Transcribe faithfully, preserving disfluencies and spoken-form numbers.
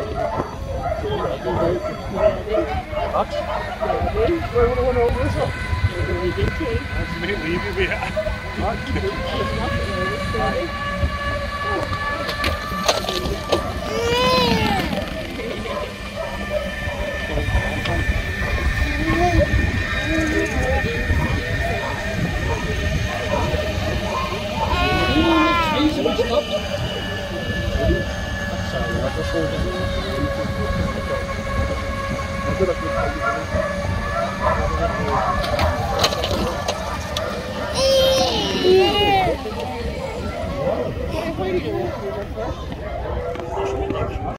Wat? We hebben gewoon over zo. Dat is meer liefje weer. Yeah.